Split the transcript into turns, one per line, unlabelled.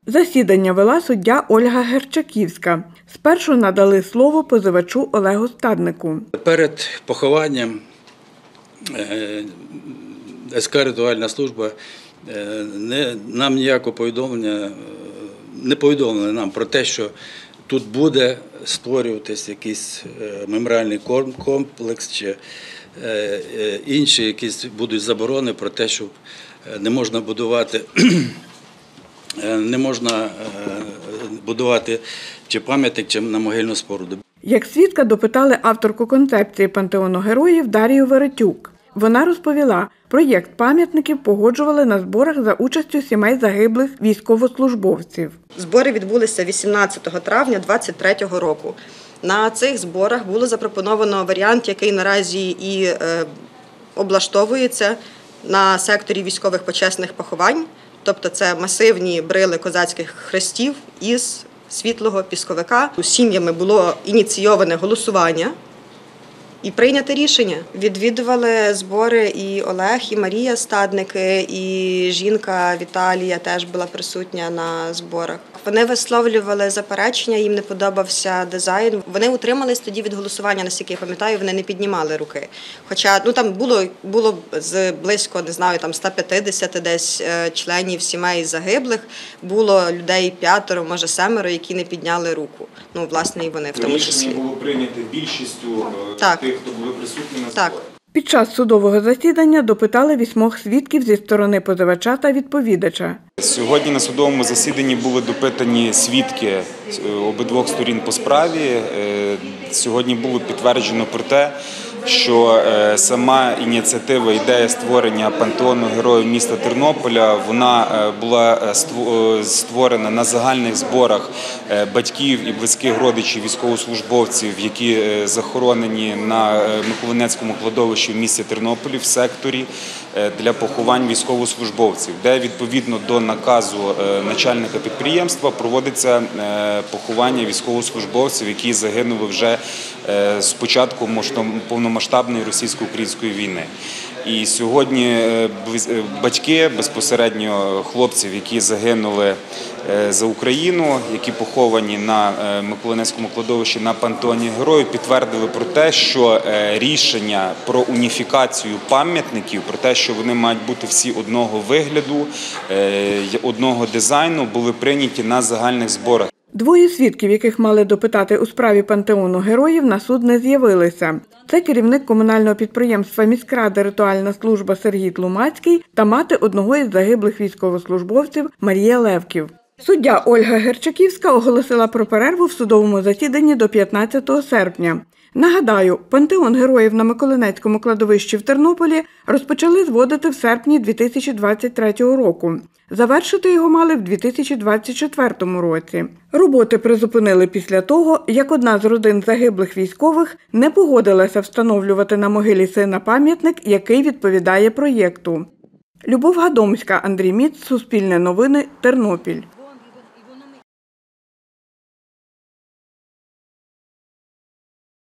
Засідання вела суддя Ольга Герчаківська. Спершу надали слово позивачу Олегу Стаднику.
Перед похованням СК «Рятувальна служба» нам ніякого повідомлення не повідомили нам про те, що тут буде створюватись якийсь меморіальний комплекс чи інші якісь будуть заборони про те, що не можна будувати чи пам'ятник, чи на могильну споруду.
Як свідка допитали авторку концепції пантеону героїв Дар'ю Веретюк. Вона розповіла, проєкт пам'ятників погоджували на зборах за участю сімей загиблих військовослужбовців.
Збори відбулися 18 травня 2023 року. На цих зборах було запропоновано варіант, який наразі і облаштовується на секторі військових почесних поховань. Тобто це масивні брили козацьких хрестів із світлого пісковика. З сім'ями було ініційоване голосування і прийняте рішення. Відвідували збори і Олег, і Марія Стадники, і жінка Віталія теж була присутня на зборах. Вони висловлювали заперечення, їм не подобався дизайн. Вони утримались тоді від голосування, наскільки я пам'ятаю, вони не піднімали руки. Хоча там було близько, 150 десь членів сімей загиблих, було людей 5, може 7, які не підняли руку. Власне, і вони в тому числі.
Рішення було прийнято більшістю тих, хто були присутні на зборах.
Під час судового засідання допитали 8 свідків зі сторони позивача та відповідача.
Сьогодні на судовому засіданні були допитані свідки обидвох сторін по справі. Сьогодні було підтверджено про те, що сама ініціатива, ідея створення пантеону героїв міста Тернополя, вона була створена на загальних зборах батьків і близьких родичів військовослужбовців, які захоронені на Миколинецькому кладовищі в місті Тернополі в секторі для поховань військовослужбовців, де відповідно до наказу начальника підприємства проводиться поховання військовослужбовців, які загинули вже з початку повномасштабної російсько-української війни. І сьогодні батьки, безпосередньо хлопців, які загинули за Україну, які поховані на Миколинецькому кладовищі на пантеоні героїв, підтвердили про те, що рішення про уніфікацію пам'ятників, про те, що вони мають бути всі одного вигляду, одного дизайну, були прийняті на загальних зборах.
2 свідків, яких мали допитати у справі пантеону героїв, на суд не з'явилися. Це керівник комунального підприємства міськради «Рятувальна служба» Сергій Тлумацький та мати одного із загиблих військовослужбовців Марія Левків. Суддя Ольга Герчаківська оголосила про перерву в судовому засіданні до 15 серпня. Нагадаю, пантеон героїв на Миколинецькому кладовищі в Тернополі розпочали зводити в серпні 2023 року. Завершити його мали в 2024 році. Роботи призупинили після того, як одна з родин загиблих військових не погодилася встановлювати на могилі сина пам'ятник, який відповідає проєкту. Любов Гадомська, Андрій Міц, Суспільне новини, Тернопіль.